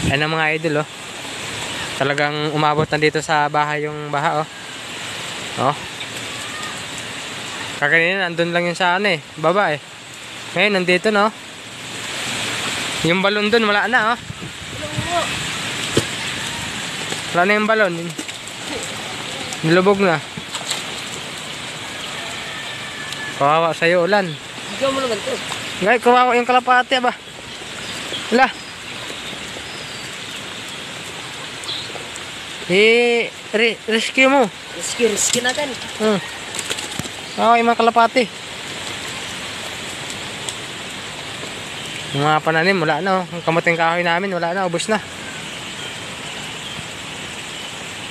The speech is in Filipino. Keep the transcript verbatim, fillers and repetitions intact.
Ayan ang mga idol, oh. Talagang umabot na dito sa bahay yung baha, oh. Oh. Kakanina nandun lang yun sa ano eh, baba eh. Ngayon nandito, no. Yung balon dun wala na, oh. Wala na yung balon. Nilubog na. Kawawa sa'yo ulan. Ikaw mo naman to. Ngay, kawawa yung kalapate ba. Wala. I-rescue mo. Rescue, rescue natin. Hmm. Kawawa yung mga kalapate. Yung mga pananim, wala na, oh. Ang kamuting kahoy namin, wala na, ubos na.